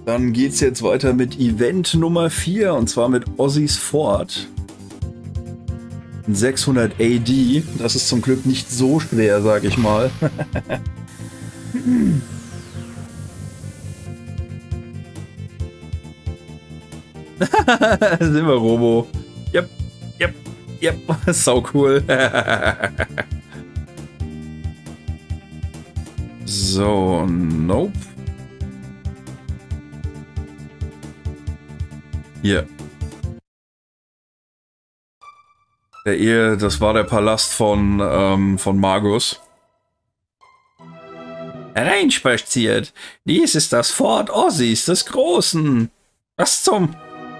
Dann geht's jetzt weiter mit Event Nummer 4 und zwar mit Ozzys Fort. 600 AD. Das ist zum Glück nicht so schwer, sag ich mal. Sind wir Robo. Yep, yep, yep. Sau cool. So, nope. Hier. Das war der Palast von Magus. Hereinspaziert. Dies ist das Fort Ozzys des Großen. Was zum...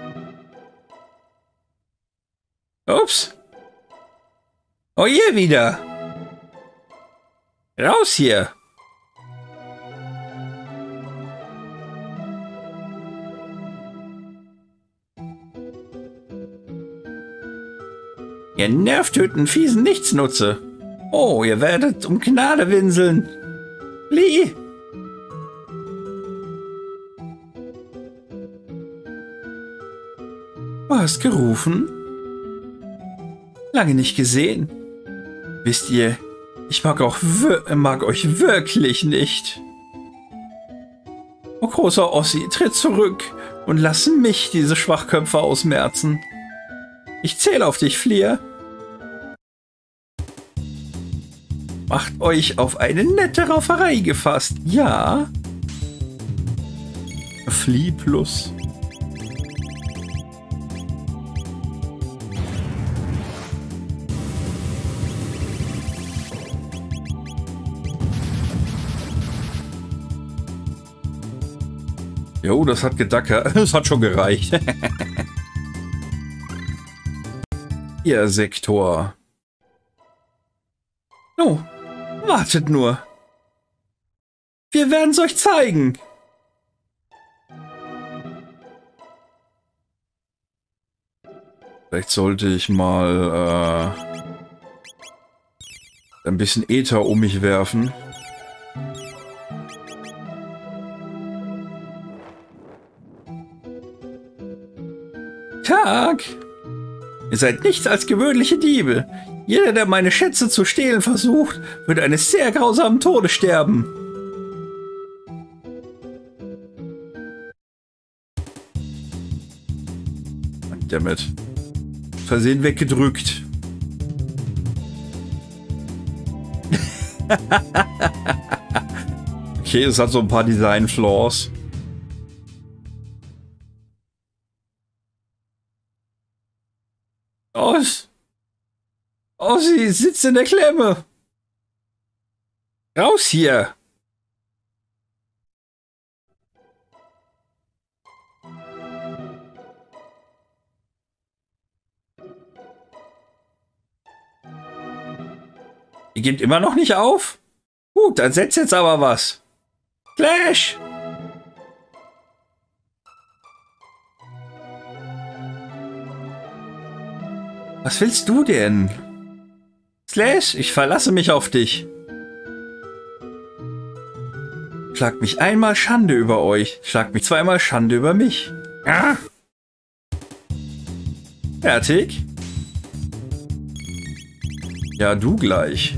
Ups. Oh, ihr wieder. Raus hier. Ihr nervtöten fiesen Nichtsnutze. Oh, ihr werdet um Gnade winseln. Flieh. Du hast gerufen? Lange nicht gesehen. Wisst ihr, ich mag euch wirklich nicht. Oh, großer Ossi, tritt zurück und lass mich diese Schwachköpfe ausmerzen. Ich zähle auf dich, Flier. Macht euch auf eine nette Rauferei gefasst, ja? Flieh plus. Jo, das hat gedackert. Das hat schon gereicht. Ihr Sektor. Oh, wartet nur. Wir werden es euch zeigen. Vielleicht sollte ich mal ein bisschen Äther um mich werfen. Tag! Ihr seid nichts als gewöhnliche Diebe. Jeder, der meine Schätze zu stehlen versucht, wird eines sehr grausamen Todes sterben. Dammit. Versehen weggedrückt. Okay, es hat so ein paar Design-Flaws. Oh, sie sitzt in der Klemme. Raus hier. Ihr gebt immer noch nicht auf? Gut, dann setzt jetzt aber was. Clash! Was willst du denn? Slash, ich verlasse mich auf dich. Schlagt mich einmal Schande über euch, schlagt mich zweimal Schande über mich. Ah. Fertig? Ja, du gleich.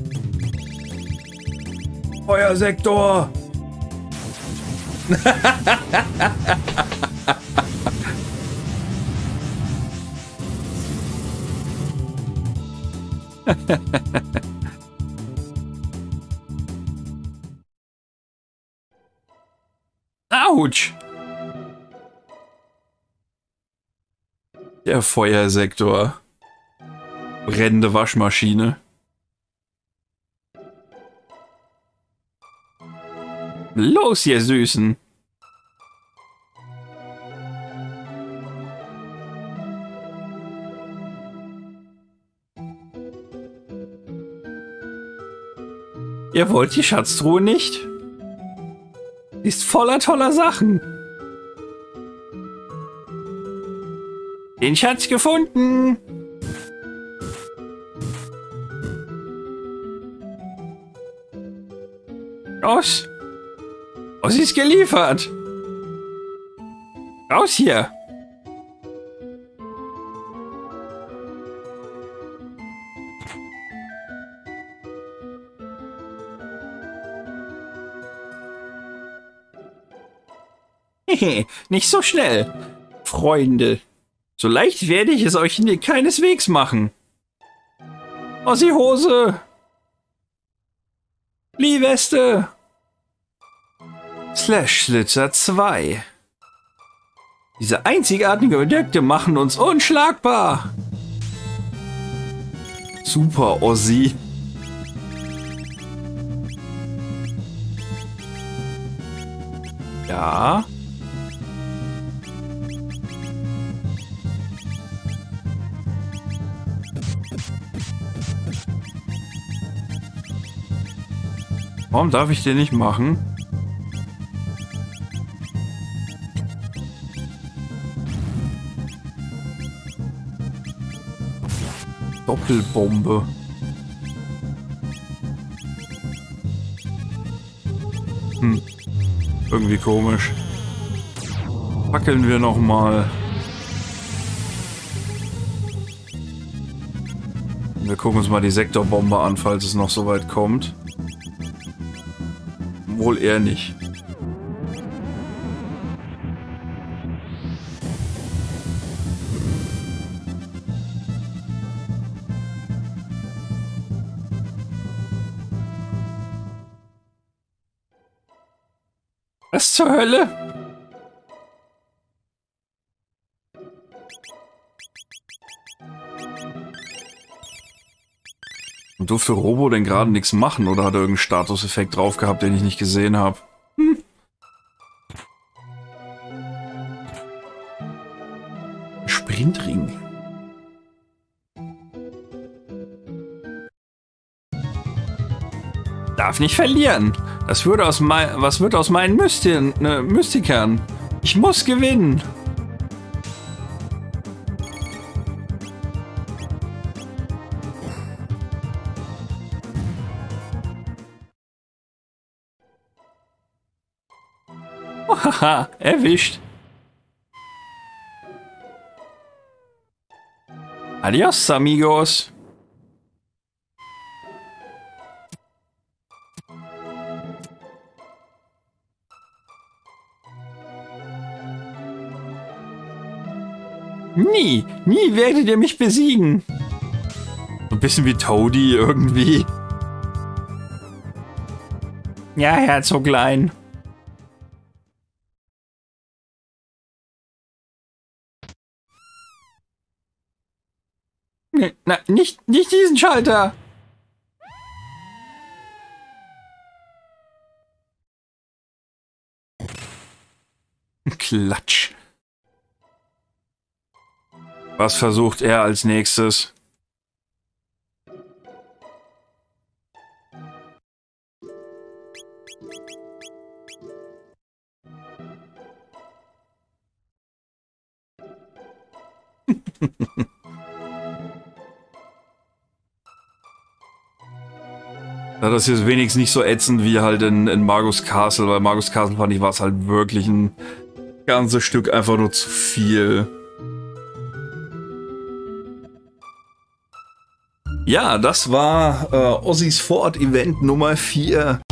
Feuersektor! Autsch! Der Feuersektor. Brennende Waschmaschine. Los, ihr Süßen! Ihr wollt die Schatztruhe nicht? Die ist voller toller Sachen. Den Schatz gefunden. Los. Was ist geliefert? Raus hier! Nicht so schnell, Freunde. So leicht werde ich es euch keineswegs machen. Ossi-Hose! Lee-Weste! Slash-Slitzer 2. Diese einzigartigen Objekte machen uns unschlagbar. Super, Ossi. Ja. Warum darf ich den nicht machen? Doppelbombe. Irgendwie komisch. Fackeln wir noch mal. Wir gucken uns mal die Sektorbombe an, falls es noch so weit kommt. Wohl eher nicht. Was zur Hölle? Und durfte Robo denn gerade nichts machen oder hat er irgendeinen Statuseffekt drauf gehabt, den ich nicht gesehen habe? Sprintring. Darf nicht verlieren. Was wird aus meinen Mystikern? Ich muss gewinnen. Haha, erwischt. Adios, amigos. Nie werdet ihr mich besiegen. So ein bisschen wie Toadie irgendwie. Ja, Herzoglein. Na, nicht diesen Schalter. Klatsch. Was versucht er als nächstes? Ja, das ist wenigstens nicht so ätzend wie halt in Magus Castle, weil Magus Castle fand ich, war es halt wirklich ein ganzes Stück einfach nur zu viel. Ja, das war Ossis Vorort-Event Nummer 4.